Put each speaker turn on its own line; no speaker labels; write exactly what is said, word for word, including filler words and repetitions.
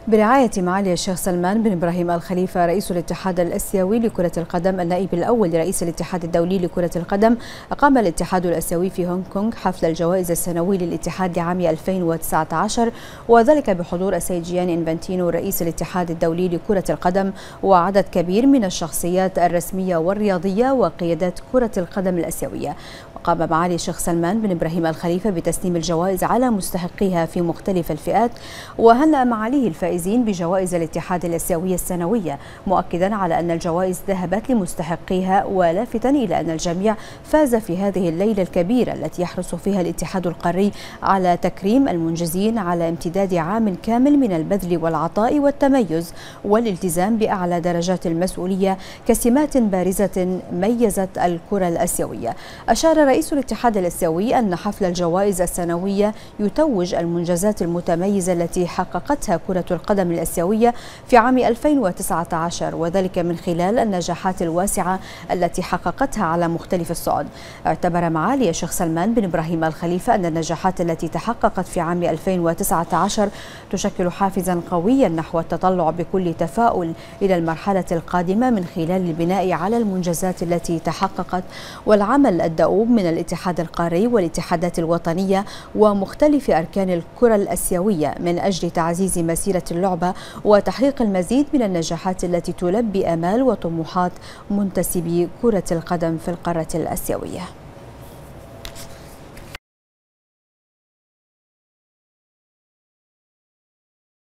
برعاية معالي الشيخ سلمان بن إبراهيم آل خليفة رئيس الاتحاد الآسيوي لكرة القدم النائب الأول لرئيس الاتحاد الدولي لكرة القدم، أقام الاتحاد الآسيوي في هونغ كونغ حفل الجوائز السنوي للاتحاد لعام ألفين وتسعة عشر، وذلك بحضور السيد جياني إنفانتينو رئيس الاتحاد الدولي لكرة القدم وعدد كبير من الشخصيات الرسمية والرياضية وقيادات كرة القدم الآسيوية. وقام معالي الشيخ سلمان بن إبراهيم آل خليفة بتسليم الجوائز على مستحقيها في مختلف الفئات، وهنأ معاليه الفائزين بجوائز الاتحاد الآسيوي السنوية، مؤكدا على أن الجوائز ذهبت لمستحقيها، ولافتا إلى أن الجميع فاز في هذه الليلة الكبيرة التي يحرص فيها الاتحاد القاري على تكريم المنجزين على امتداد عام كامل من البذل والعطاء والتميز والالتزام بأعلى درجات المسؤولية كسمات بارزة ميزت الكرة الآسيوية. أشار رئيس الاتحاد الآسيوي أن حفل الجوائز السنوية يتوج المنجزات المتميزة التي حققتها كرة القدم الآسيوية في عام ألفين وتسعة عشر، وذلك من خلال النجاحات الواسعة التي حققتها على مختلف الصعد. اعتبر معالي الشيخ سلمان بن إبراهيم آل خليفة أن النجاحات التي تحققت في عام ألفين وتسعة عشر تشكل حافزا قويا نحو التطلع بكل تفاؤل إلى المرحلة القادمة من خلال البناء على المنجزات التي تحققت والعمل الدؤوب من الاتحاد القاري والاتحادات الوطنية ومختلف أركان الكرة الآسيوية من أجل تعزيز مسيرة اللعبة وتحقيق المزيد من النجاحات التي تلبي آمال وطموحات منتسبي كرة القدم في القارة الآسيوية.